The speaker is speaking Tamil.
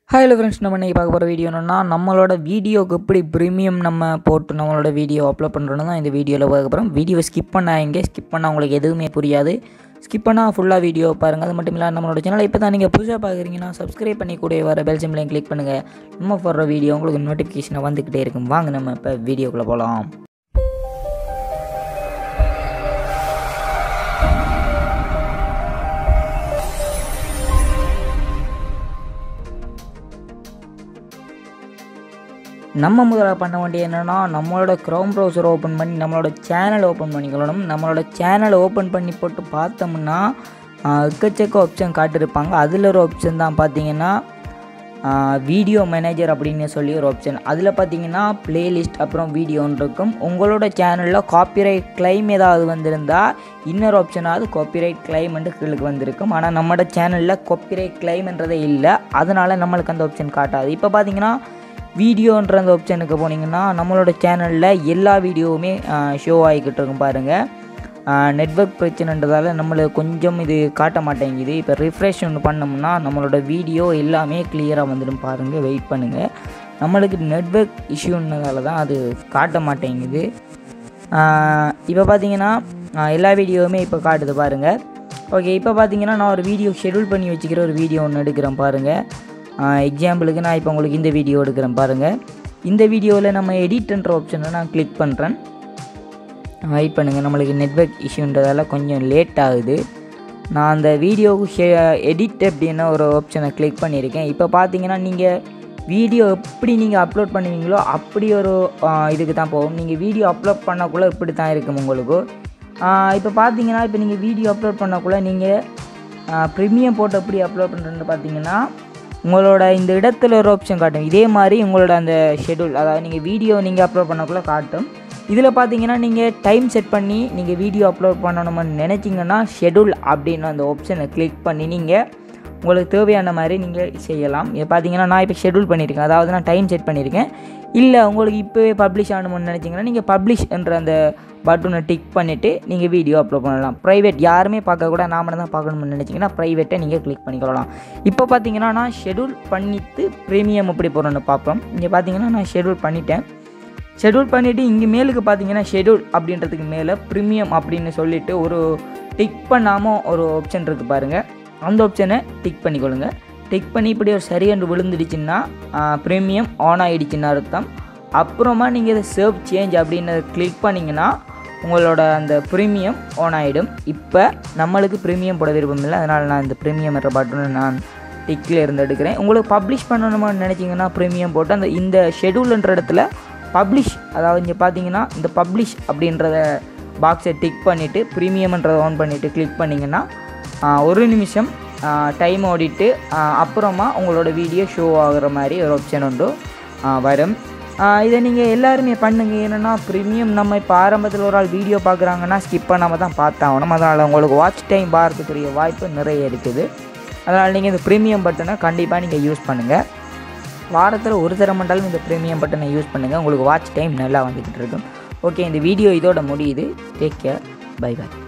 ஹலோ ஃப்ரெண்ட்ஸ், நம்ம இன்றைக்கி பார்க்க போகிற வீடியோ என்னென்னா, நம்மளோட வீடியோக்கு எப்படி ப்ரீமியம் நம்ம போட்டு நம்மளோட வீடியோ அப்லோட் பண்ணுறோன்னு தான் இந்த வீடியோவில் பார்க்க போகிறோம். வீடியோவை ஸ்கிப் பண்ணால் உங்களுக்கு எதுவுமே புரியாது. ஸ்கிப் பண்ணால் ஃபுல்லாக வீடியோ பாருங்கள். அது மட்டும் இல்லாமல் நம்மளோட சேனலை இப்போ தான் நீங்கள் புதுசாக பார்க்குறீங்கன்னா சப்ஸ்கிரைப் பண்ணி கூட வர பெல் சிம்பளையும் கிளிக் பண்ணுங்கள். நம்ம போடுற வீடியோ உங்களுக்கு நோட்டிஃபிகேஷனை வந்துக்கிட்டே இருக்கும். வாங்க நம்ம இப்போ வீடியோக்குள்ளே போகலாம். நம்ம முதல்ல பண்ண வேண்டியது என்னென்னா, நம்மளோட க்ரோம் ப்ரௌசர் ஓப்பன் பண்ணி நம்மளோட சேனலை ஓப்பன் பண்ணிக்கொள்ளணும். நம்மளோட சேனலை ஓப்பன் பண்ணி போட்டு பார்த்தோம்னா எக்கச்சக்க ஆப்ஷன் காட்டியிருப்பாங்க. அதில் ஒரு ஆப்ஷன் தான் பார்த்தீங்கன்னா வீடியோ மேனேஜர் அப்படின்னு சொல்லி ஒரு ஆப்ஷன். அதில் பார்த்தீங்கன்னா ப்ளேலிஸ்ட் அப்புறம் வீடியோன்னு இருக்கும். உங்களோட சேனலில் காப்பிரைட் கிளைம் ஏதாவது வந்திருந்தால் இன்னொரு ஆப்ஷனாவது காப்பிரைட் கிளைம்ன்ட்டு கீழே வந்திருக்கும். ஆனால் நம்மளோட சேனலில் காப்பிரைட் கிளைம்ன்றதே இல்லை, அதனால் நம்மளுக்கு அந்த ஆப்ஷன் காட்டாது. இப்போ பார்த்தீங்கன்னா வீடியோன்ற அந்த ஆப்ஷனுக்கு போனீங்கன்னா நம்மளோட சேனலில் எல்லா வீடியோவுமே ஷோ ஆகிக்கிட்டு இருக்கும் பாருங்கள். நெட்வொர்க் பிரச்சனைன்றதால நம்மளுக்கு கொஞ்சம் இது காட்ட மாட்டேங்குது. இப்போ ரிஃப்ரெஷ் ஒன்று பண்ணோம்னா நம்மளோட வீடியோ எல்லாமே கிளியராக வந்துடும் பாருங்கள். வெயிட் பண்ணுங்கள், நம்மளுக்கு நெட்வொர்க் இஷ்யூன்றதால தான் அது காட்ட மாட்டேங்குது. இப்போ பார்த்தீங்கன்னா எல்லா வீடியோவுமே இப்போ காட்டுது பாருங்கள். ஓகே, இப்போ பார்த்தீங்கன்னா நான் ஒரு வீடியோ ஷெடியூல் பண்ணி வச்சுக்கிற ஒரு வீடியோ ஒன்று எடுக்கிறேன் பாருங்கள். எக்ஸாம்பிளுக்கு நான் இப்போ உங்களுக்கு இந்த வீடியோ எடுக்கிறேன் பாருங்கள். இந்த வீடியோவில் நம்ம எடிட்ன்ற ஆப்ஷனை நான் கிளிக் பண்ணுறேன். வெயிட் பண்ணுங்கள், நம்மளுக்கு நெட்வொர்க் இஷ்யூன்றதால கொஞ்சம் லேட் ஆகுது. நான் அந்த வீடியோவுக்கு எடிட் அப்படின்னு ஒரு ஆப்ஷனை கிளிக் பண்ணியிருக்கேன். இப்போ பார்த்தீங்கன்னா நீங்கள் வீடியோ எப்படி நீங்கள் அப்லோட் பண்ணுவீங்களோ அப்படி ஒரு இதுக்கு தான் போகும். நீங்கள் வீடியோ அப்லோட் பண்ணக்குள்ளே இப்படி தான் இருக்கும் உங்களுக்கு. இப்போ பார்த்தீங்கன்னா இப்போ நீங்கள் வீடியோ அப்லோட் பண்ணக்குள்ளே நீங்கள் ப்ரீமியம் போட்டு எப்படி அப்லோட் பண்ணுறேன்னு பார்த்தீங்கன்னா உங்களோட இந்த இடத்துல ஒரு ஆப்ஷன் காட்டும். இதே மாதிரி உங்களோட அந்த ஷெடியூல், அதாவது நீங்கள் வீடியோ நீங்கள் அப்லோட் பண்ணக்குள்ளே காட்டும். இதில் பார்த்தீங்கன்னா நீங்கள் டைம் செட் பண்ணி நீங்கள் வீடியோ அப்லோட் பண்ணணும்னு நினச்சிங்கன்னா ஷெடியூல் அப்படின்னு அந்த ஆப்ஷனை கிளிக் பண்ணி நீங்கள் உங்களுக்கு தேவையான மாதிரி நீங்கள் செய்யலாம். இப்போ பார்த்தீங்கன்னா நான் இப்போ ஷெடியூல் பண்ணியிருக்கேன், அதாவது நான் டைம் செட் பண்ணியிருக்கேன். இல்லை உங்களுக்கு இப்போவே பப்ளிஷ் ஆகணும்னு நினச்சிங்கன்னா நீங்கள் பப்ளிஷ் என்ற அந்த பட்டனை டிக் பண்ணிவிட்டு நீங்கள் வீடியோ அப்லோட் பண்ணலாம். ப்ரைவேட் யாருமே பார்க்கக்கூட நாம தான் பார்க்கணும்னு நினச்சிங்கன்னா ப்ரைவேட்டை நீங்கள் கிளிக் பண்ணிக்கலாம். இப்போ பார்த்தீங்கன்னா நான் ஷெடியூல் பண்ணிவிட்டு ப்ரீமியம் எப்படி போகிறோன்னு பார்ப்போம். இங்கே பார்த்தீங்கன்னா நான் ஷெடியூல் பண்ணிவிட்டேன். ஷெடியூல் பண்ணிவிட்டு இங்கே மேலுக்கு பார்த்தீங்கன்னா ஷெடியூல் அப்படின்றதுக்கு மேலே ப்ரீமியம் அப்படின்னு சொல்லிவிட்டு ஒரு டிக் பண்ணாமல் ஒரு ஆப்ஷன் இருக்குது பாருங்கள். அந்த ஆப்ஷனை டிக் பண்ணிக்கொள்ளுங்க. டிக் பண்ணி இப்படி ஒரு சரியாண்டு விழுந்துடுச்சுன்னா ப்ரீமியம் ஆன் ஆகிடுச்சுன்னு அர்த்தம். அப்புறமா நீங்கள் இதை சேவ் சேஞ்ச் அப்படின்னு கிளிக் பண்ணிங்கன்னா உங்களோட அந்த ப்ரீமியம் ஆன் ஆகிடும். இப்போ நம்மளுக்கு ப்ரீமியம் போட விருப்பம் இல்லை, அதனால் நான் இந்த ப்ரீமியம் என்ற பட்டனை நான் டிக்கில் இருந்து எடுக்கிறேன். உங்களுக்கு பப்ளிஷ் பண்ணணுமான்னு நினச்சிங்கன்னா ப்ரீமியம் போட்டு இந்த ஷெடியூல்ன்ற இடத்துல பப்ளிஷ், அதாவது இங்கே பார்த்தீங்கன்னா இந்த பப்ளிஷ் அப்படின்றத பாக்ஸை டிக் பண்ணிவிட்டு ப்ரீமியம்ன்றதை ஆன் பண்ணிவிட்டு கிளிக் பண்ணிங்கன்னா ஒரு நிமிஷம் டைம் ஓடிட்டு அப்புறமா உங்களோட வீடியோ ஷோ ஆகிற மாதிரி ஒரு ஆப்ஷன் உண்டு வரும். இதை நீங்கள் எல்லாருமே பண்ணுங்கள். ஏன்னா ப்ரீமியம் நம்ம இப்போ ஆரம்பத்தில் ஒரு ஆள் வீடியோ பார்க்குறாங்கன்னா ஸ்கிப் பண்ணாமல் தான் பார்த்தாகணும். அதனால் உங்களுக்கு வாட்ச் டைம் பார்க்கக்கூடிய வாய்ப்பு நிறைய இருக்குது. அதனால் நீங்கள் இந்த ப்ரீமியம் பட்டனை கண்டிப்பாக நீங்கள் யூஸ் பண்ணுங்கள். வாரத்தில் ஒரு தரம் மட்டும் இந்த ப்ரீமியம் பட்டனை யூஸ் பண்ணுங்கள். உங்களுக்கு வாட்ச் டைம் நல்லா வந்துக்கிட்டு இருக்கும். ஓகே, இந்த வீடியோ இதோட முடியுது. Take care, bye by.